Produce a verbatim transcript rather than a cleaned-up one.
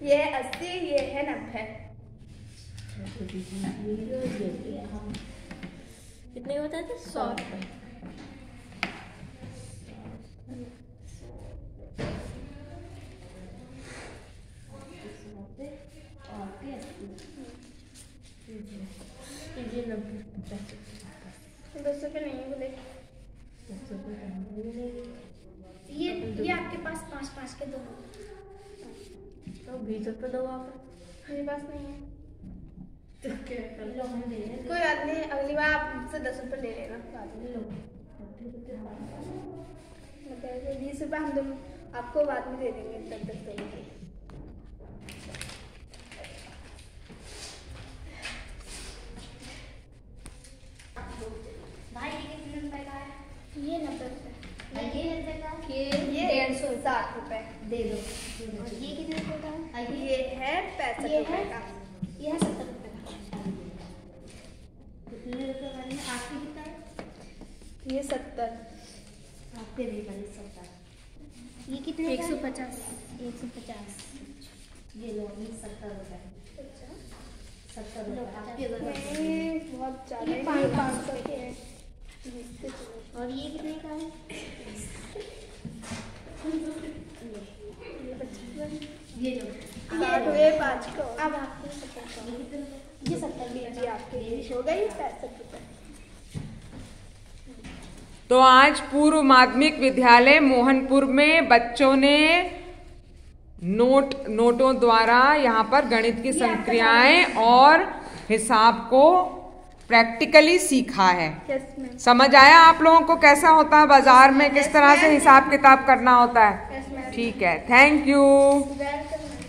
ये अस्सी, ये है नब्बे। कितने होता था? सौ रुपये। दस रुपये नहीं बोले। ये ये आपके पास पाँच पाँच के दो, तो बीस रुपये दो आप। मेरे पास नहीं है। तो क्या कर लो, हम दे दें। कोई बात नहीं, अगली बार आप मुझसे दस रुपये ले लेना। बीस रुपये हम दोनों आपको बाद में दे देंगे। दस दस रुपये भाई ये कितने रुपए का है? ये नब्बे रुपये। ये नब्बे का? ये डेढ़ सौ साठ रुपये दे दो। और ये कितने रुपए का है? ये है पैंसठ रुपये का। ये है सत्तर रुपए का। कितने रुपए का है? आपके कितना है? ये सत्तर। आपके भी बने सत्तर। ये कितने? एक सौ पचास। एक सौ पचास। ये लो, ये सत्तर रुपए। सत्तर रुपए आपके नहीं, बहुत ज़्यादा है। पाँच- पाँच सौ के हैं। और ये कितने का है? ये लो। साठ हुए पाँच को। अब आपके सत्तर का। ये कितने रुपए? ये सत्तर रुपए जी आपके लिए हो गई पैंसठ रुपये। तो आज पूर्व माध्यमिक विद्यालय मोहनपुर में बच्चों ने नोट नोटों द्वारा यहाँ पर गणित की संक्रियाएं और हिसाब को प्रैक्टिकली सीखा है। Yes ma'am. समझ आया आप लोगों को कैसा होता है बाजार में किस तरह से हिसाब किताब करना होता है? Yes ma'am. ठीक है, थैंक यू। वेलकम।